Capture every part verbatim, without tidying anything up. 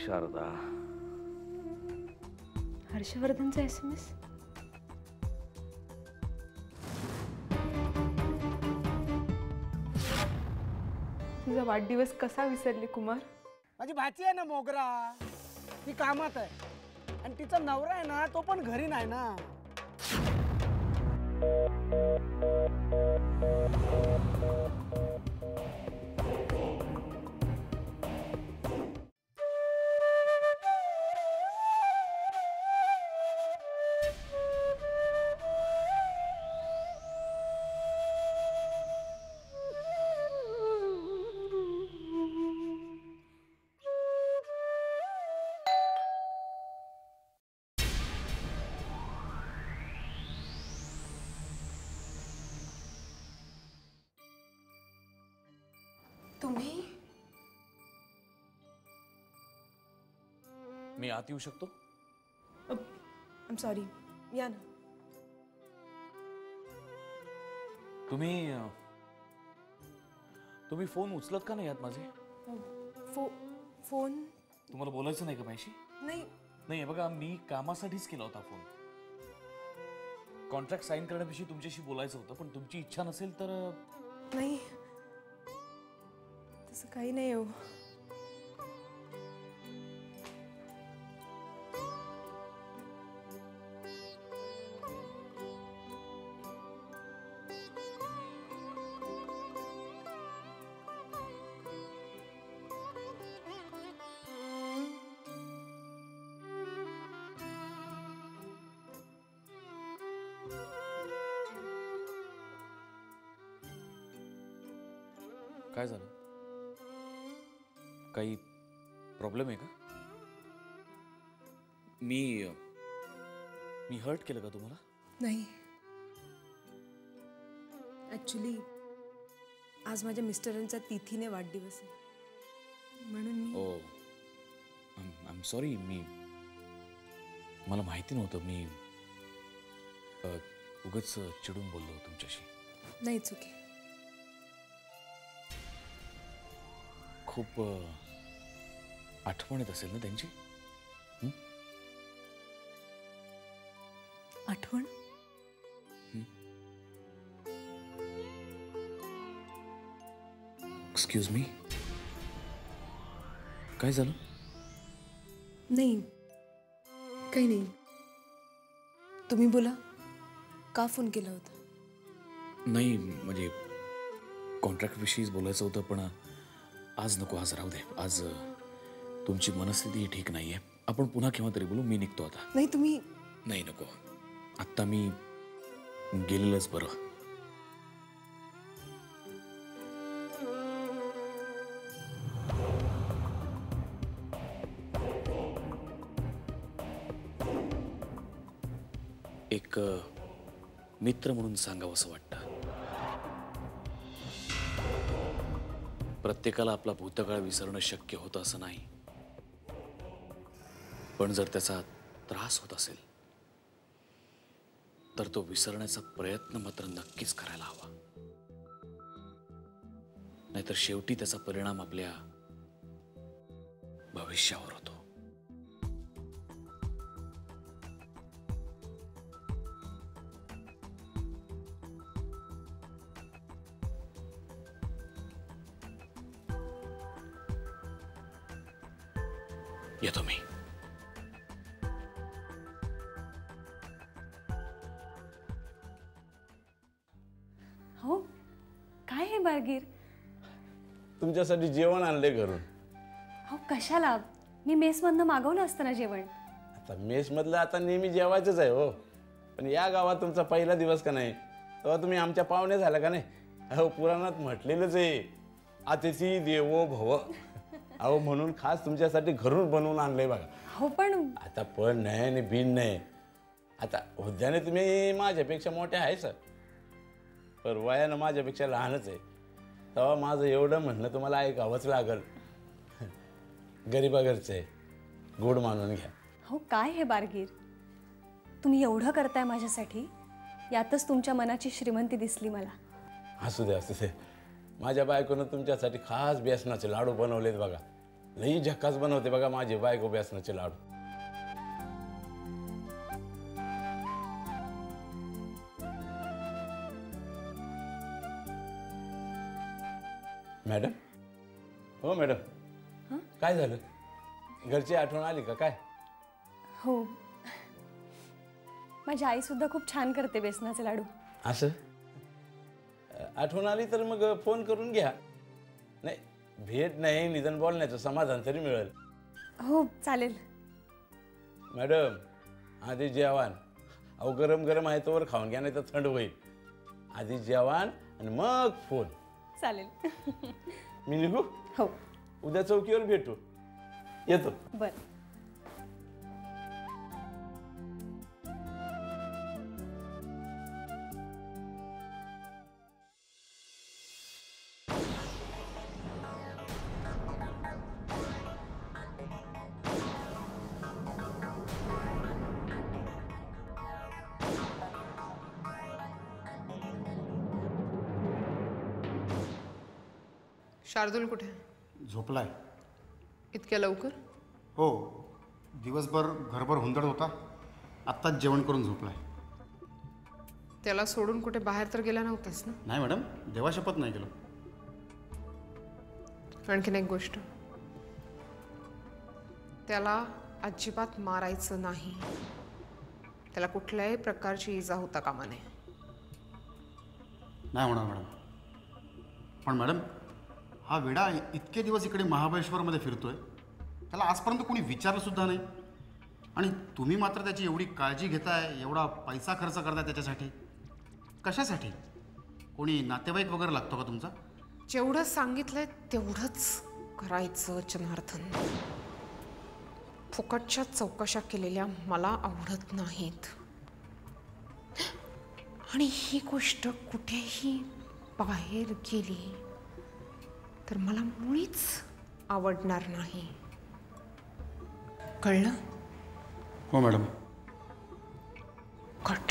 Sharda, हर्षवर्धनचा SMS. तुझा वाढदिवस कसा विसरली कुमार? माझी भाची आहे ना मोगरा, ती कामात आहे आणि तिचा नवरा आहे ना तो पण घरी नाही ना. तुम्ही? मी आत येऊ शकतो? आय एम सॉरी, या ना. तुम्ही तुम्ही फोन उचलत का नाही आहात माझे? फो फोन तुम्हाला बोलायचं नाही का माझ्याशी? नाही नाही बघा, मी कामासाठीच केला होता फोन. कॉन्ट्रॅक्ट साईन करण्याविषयी तुमच्याशी बोलायचं होतं, पण तुमची इच्छा नसेल तर. नाही, तसं काही नाही हो. काय झालं? काही प्रॉब्लेम आहे का? मी मी हर्ट केलं का तुम्हाला? नाही, ऍक्च्युली आज माझ्या मिस्टरांचा तिथीने वाढदिवस आहे म्हणून मी. ओ आय एम सॉरी, मी मला माहिती नव्हतं. मी उगाच चिडून बोललो तुमच्याशी. नाही, चुकी. खूप आठवण येत असेल ना त्यांची? आठवण? एक्सक्यूज मी, काय झालं? नाही, काही नाही. तुम्ही बोला, का फोन केला होता? नाही म्हणजे कॉन्ट्रॅक्ट विषयीच बोलायचं होतं, पण आज नको, आज राहू दे. आज तुमची मनस्थिती ठीक नाहीये. आपण पुन्हा केव्हा तरी बोलू. मी निघतो आता. नाही, तुम्ही. नाही, नको. आत्ता मी गेलेलंच बरं. एक मित्र म्हणून सांगावंसं वाटतं. प्रत्येकाला आपला भूतकाळ विसरणं शक्य होतं असं नाही, पण जर त्याचा त्रास होत असेल तर तो विसरण्याचा प्रयत्न मात्र नक्कीच करायला हवा. नाहीतर शेवटी त्याचा परिणाम आपल्या भविष्यावर होतो. येतो मी. हो, काय हे बारगीर? तुमच्यासाठी जेवण आणले घरून. हो, कशाला? मी मेसमधनं मागवलं असतं ना जेवण. आता मेसमधलं आता नेहमी जेवायचंच आहे हो, पण या गावात तुमचा पहिला दिवस का नाही, तेव्हा तुम्ही आमच्या पाहुणे झाला का नाही? अहो, पुराणात म्हटलेलंच आहे, अतिथी देवो भव. अहो, म्हणून खास तुमच्यासाठी घरून बनवून आणलंय बघा. हो, पण आता पण नाही आणि बिन नाही. आता उद्याने तुम्ही माझ्यापेक्षा मोठे आहेच, पण वयानं माझ्यापेक्षा लहानच आहे. तेव्हा माझं एवढं म्हणणं तुम्हाला ऐकावंच लागल. गरीबा घरचे गोड मानून घ्या. हो, काय हे बारगीर, तुम्ही एवढं करताय माझ्यासाठी, यातच तुमच्या मनाची श्रीमंती दिसली मला. असू दे, असू दे. माझ्या बायकोनं तुमच्यासाठी खास बेसनाचे लाडू बनवलेत बघा. लई झक्कास बनवते बघा माझी बायको बेसनाचे लाडू. मॅडम, हो मॅडम, काय झालं? घरची आठवण आली का काय? हो, माझी आई सुद्धा खूप छान करते बेसनाचे लाडू. असं आठवण आली तर मग फोन करून घ्या. नाही, भेट नाही, निदान बोलण्याचं समाधान तरी मिळेल. हो चालेल. मॅडम, आधी जेवण. अहो गरम गरम आहे तोवर खाऊन घ्या, नाही तर थंड होईल. आधी जेवण आणि मग फोन. चालेल. मी निघू? हो. उद्या चौकीवर भेटू. येतो. बरं. शार्दूल कुठे? झोपलाय. इतक्या लवकर? हो, दिवसभर घरभर हुंदड होता. आत्ताच जेवण करून झोपलाय. त्याला सोडून कुठे बाहेर तर गेला नव्हतास ना? नाही मॅडम, देवाशपथ नाही गेलो. आणखीन एक गोष्ट, त्याला अजिबात मारायचं नाही. त्याला कुठल्याही प्रकारची इजा होता कामा नये. नाही होणार मॅडम. पण मॅडम, हा वेडा इतके दिवस इकडे महाबळेश्वरमध्ये फिरतोय, त्याला आजपर्यंत कोणी विचारलं सुद्धा नाही. आणि तुम्ही मात्र त्याची एवढी काळजी घेताय, एवढा पैसा खर्च करताय त्याच्यासाठी. कशासाठी? कोणी नातेवाईक वगैरे लागतो का तुमचा? जेवढं सांगितलंय तेवढंच करायचं जनार्दन. फुकटच्या चौकशा केलेल्या मला आवडत नाहीत. आणि ही गोष्ट कुठेही बाहेर गेली तर मला मुळीच आवडणार नाही. कळलं? हो मॅडम. कट.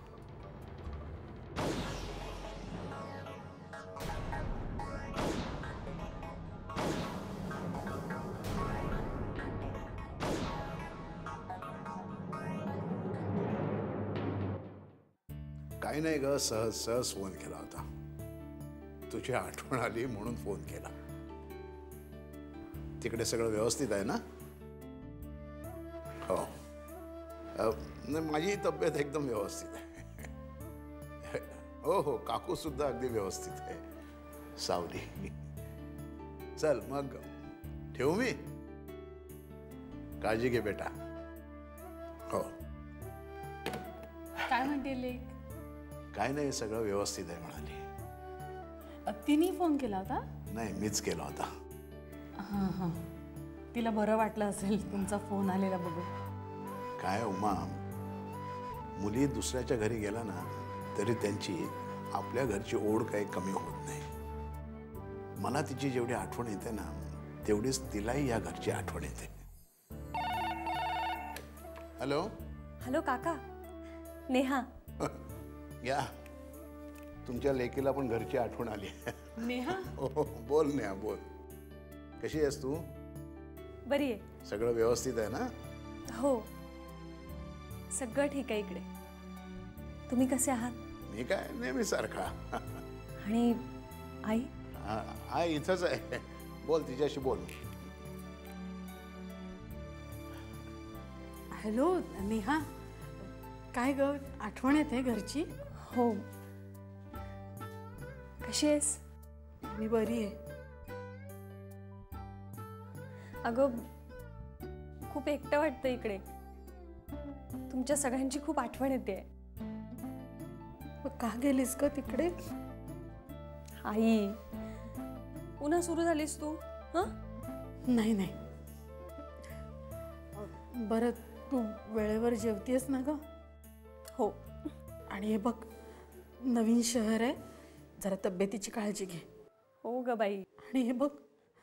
काही नाही ग, सहज सहज फोन केला होता. तुझी आठवण आली म्हणून फोन केला. तिकडे सगळं व्यवस्थित आहे ना? हो. नाही, माझी तब्येत एकदम व्यवस्थित आहे. हो हो, काकू सुद्धा अगदी व्यवस्थित आहे. सावली. चल मग ठेवू मी? काळजी घे बेटा. हो. काय म्हणते लेक? काय नाही, सगळं व्यवस्थित आहे म्हणाली. तिने फोन केला होता? नाही, मीच केला होता. हां हां, तिला बरं वाटलं असेल तुमचा फोन आलेला बघून. काय उमा, मुली दुसऱ्याच्या घरी गेला ना तरी त्यांची आपल्या घरची ओढ काही कमी होत नाही. मला तिची जेवढी आठवण येते ना तेवढीच तिलाही या घरची आठवण येते. हॅलो. हॅलो काका, नेहा. या, तुमच्या लेकीला पण घरची आठवण आली. नेहा? हो, बोल नेहा बोल. कशी आहेस तू? बरी आहे. सगळं व्यवस्थित आहे ना? हो, सगळं ठीक आहे इकडे. तुम्ही कसे आहात? मी काय नेहमी सारखा. आणि आई? आई इथंच आहे. बोल, तिच्याशी बोल. हॅलो नेहा, काय ग, आठवण येते घरची? हो. कशी आहेस? मी बरी आहे. अगं, खूप एकटं वाटतं इकडे. तुमच्या सगळ्यांची खूप आठवण येते. का गेलीस ग तिकडे? आई, पुन्हा सुरू झालीस तू? हं? नाही नाही, बरं तू वेळेवर जेवतेस ना ग? हो. आणि हे बघ, नवीन शहर आहे, जरा तब्येतीची काळजी घे. हो ग बाई. आणि हे बघ,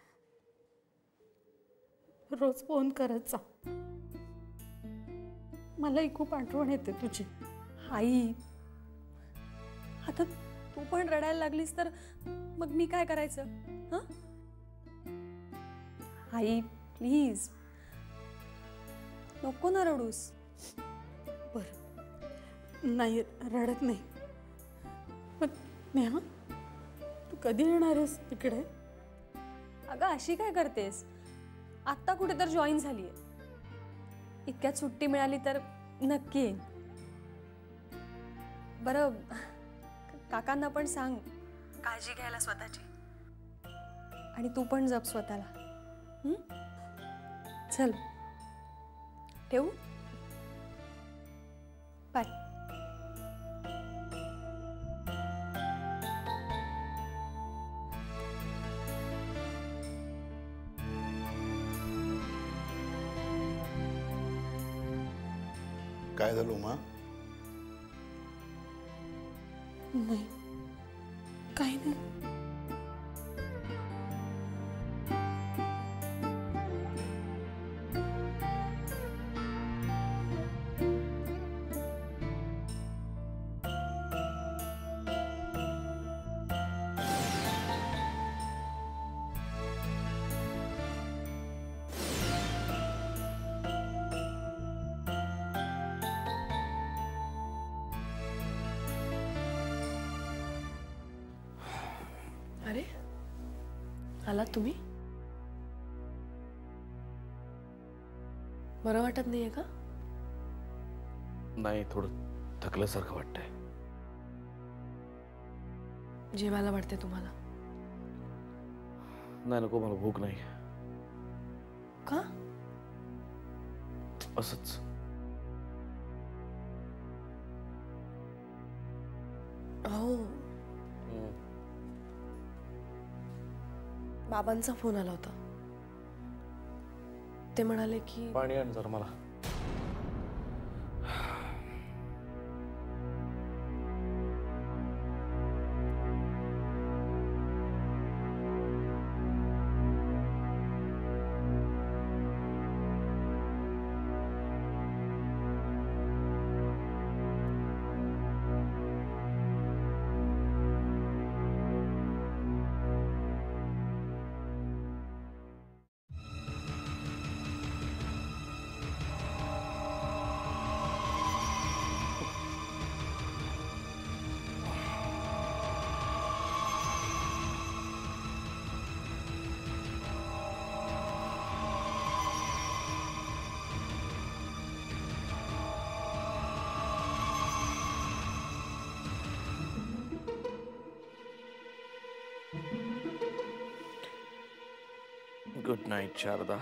रोज फोन करत जा, मलाही खूप आठवण येते तुझी. आई, आता तू पण रडायला लागलीस तर मग मी काय करायचं? हं? आई, प्लीज नको ना रडूस. बरं नाही रडत नाही. पण नेहा तू कधी येणार आहेस इकडे? अगं अशी काय करतेस? आत्ता कुठे तर जॉईन झाली आहे. इतक्यात सुट्टी मिळाली तर नक्की येईन. बरं काकांना पण सांग काळजी घ्यायला स्वतःची. आणि तू पण जप स्वतःला. हं? चल ठेवू? बाय. काय झालं उमा? नाही काही नाही. अरे आलात तुम्ही? बरं वाटत नाहीये का? नाही, थोडं थकल्यासारखं वाटतंय. जेवायला वाटते तुम्हाला? नाही नको, मला भूक नाही. का? असंच. हो. बाबांचा फोन आला होता. ते म्हणाले की पाणी आण जरा मला. Good night Sharada.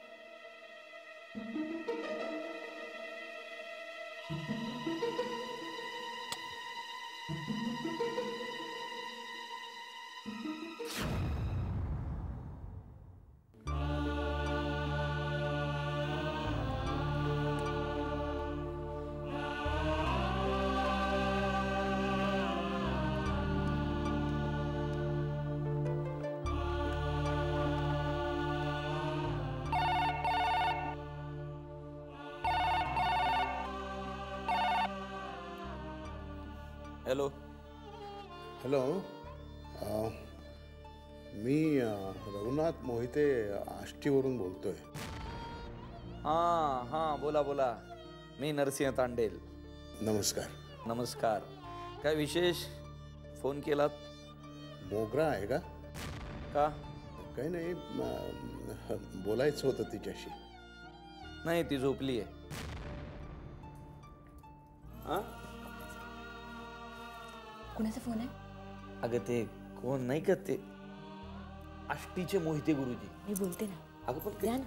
Hello. Hello. अ, मी अ, रघुनाथ मोहिते आष्टीवरून बोलतोय. हां हां बोला बोला. मी नरसिंह तांडेल. नमस्कार. नमस्कार. काय विशेष फोन केलात? मोगरा आहे का? का? काही नाही, अ, बोलायचं होतं तिच्याशी. नाही, ती झोपली आहे. हां कुणाचा फोन आहे? अगं ते कोण नाही का, ते आष्टीचे मोहिते गुरुजी. मी बोलते ना. अगं पण द्या ना.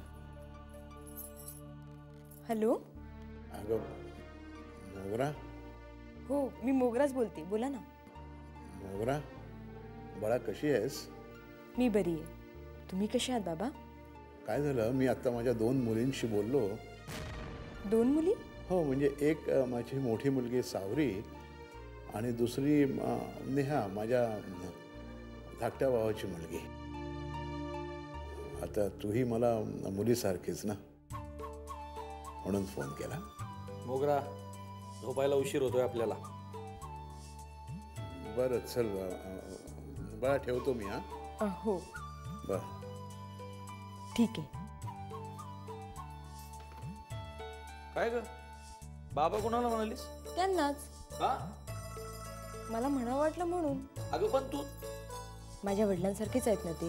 हॅलो. अगं मोगरा. हो मी मोगराच बोलते. बोला ना. मोगरा बाळा, कशी आहेस? मी बरी आहे. तुम्ही कसे आहात बाबा? काय झालं, मी आता माझ्या दोन मुलींशी बोललो. दोन मुली? हो, म्हणजे एक अ, माझी मोठी मुलगी सावरी आणि दुसरी अ, नेहा, माझ्या धाकट्या भावाची मुलगी. आता तूही मला मुलीसारखीच ना, म्हणून फोन केला. मोगरा, झोपायला उशीर होतोय आपल्याला. बरं चल बाळा, ठेवतो मी. हां हो बरं ठीक आहे. काय ग बाबा कोणाला म्हणालीस? त्यांनाच. का? मला म्हणावं वाटलं म्हणून. अगं पण तू माझ्या वडिलांसारखीच आहेत ना ती.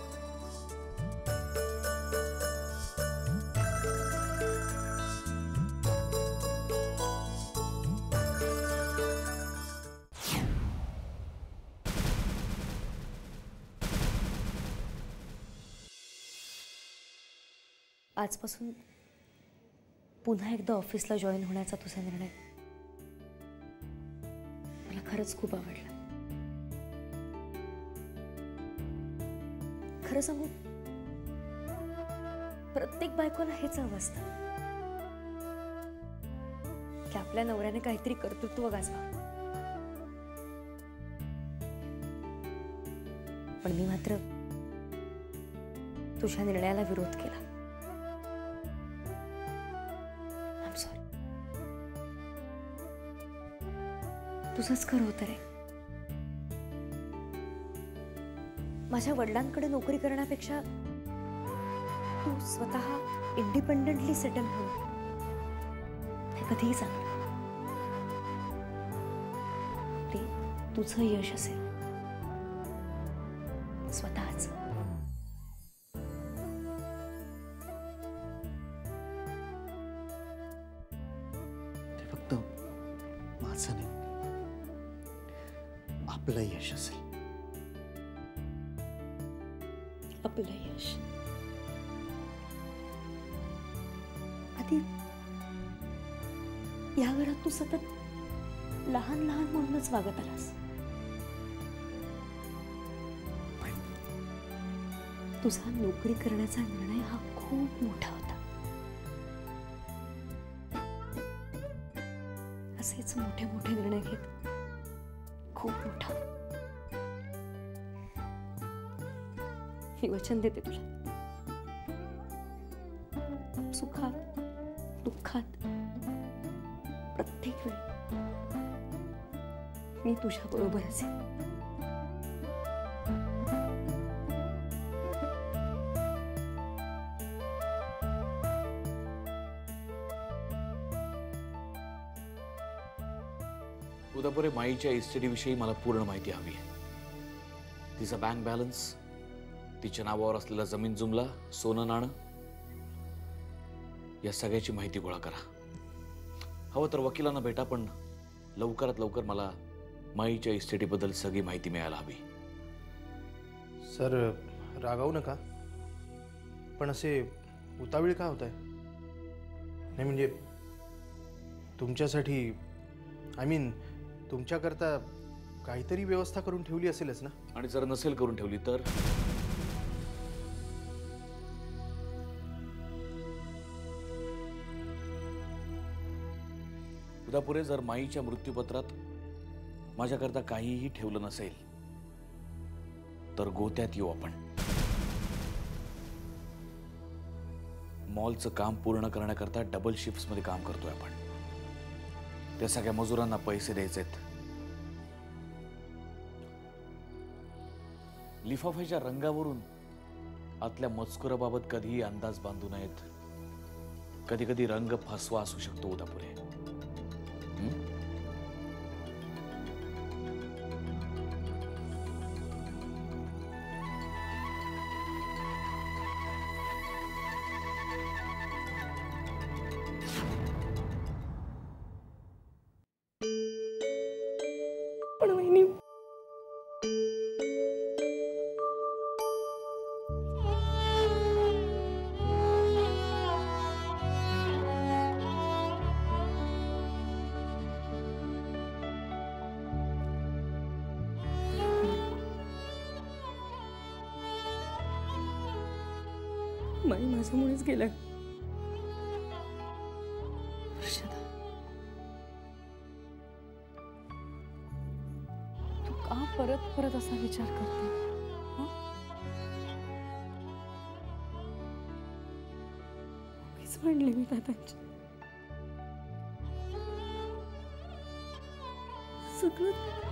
आजपासून पुन्हा एकदा ऑफिसला जॉईन होण्याचा तुझा निर्णय मला खरंच खूप आवडला. खरं सांगू, प्रत्येक बायकोला हेच हवं असतं की आपल्या नवऱ्याने काहीतरी कर्तृत्व गाजवा. पण मी मात्र तुझ्या निर्णयाला विरोध केला. I am sorry. तुझंच खरं होतं रे. माझ्या वडिलांकडे नोकरी करण्यापेक्षा तू स्वतः इंडिपेंडेंटली सेटल हो, हे कधीही चांगलं. ते तुझं यश असेल स्वतःच. ते फक्त माझं नाही, आपलं यश असेल. आपलं यश. आधी या घरात तू सतत लहान लहान म्हणूनच वागत आलास. पण तुझा नोकरी करण्याचा निर्णय हा खूप मोठा होता. असेच मोठे मोठे निर्णय घेत खूप मोठा. मी वचन देते तुला, सुखात दुःखात प्रत्येक वेळी मी तुझ्या बरोबर असेल. उदापुरे माईच्या इस्टेटी विषयी मला पूर्ण माहिती हवी आहे. तिचा बँक बॅलन्स, तिच्या नावावर असलेला जमीन जुमला, सोनं नाणं, या सगळ्याची माहिती गोळा करा. हवं तर वकिलांना भेटा, पण लवकरात लवकर मला माईच्या इस्टेटीबद्दल सगळी माहिती मिळायला हवी. सर रागावू नका, पण असे उतावीळ का होत आहे? नाही म्हणजे तुमच्यासाठी, आय मीन तुमच्याकरता काहीतरी व्यवस्था करून ठेवली असेलच ना. आणि जर नसेल करून ठेवली तर? उदापुरे, जर माईच्या मृत्यूपत्रात माझ्याकरता काहीही ठेवलं नसेल तर गोत्यात येऊ आपण. मॉलचं काम पूर्ण करण्याकरता डबल शिफ्ट्समध्ये काम करतोय आपण. त्या सगळ्या मजुरांना पैसे द्यायचेत. लिफाफ्याच्या रंगावरून आतल्या मजकुराबाबत कधीही अंदाज बांधू नयेत. कधी कधी रंग फसवा असू शकतो उदापुरे. पण वहिनी, माई माझ्यामुळेच गेल्या. हर्षदा, तू का परत परत असा विचार करते? मीच म्हणले मी दादांची. सगळं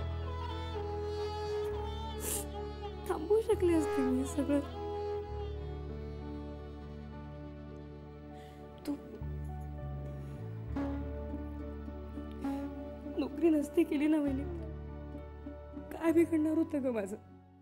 थांबवू शकले असते मी. सगळं नोकरी नसती केली ना वहिनी, काय बिघडणार होतं ग माझं?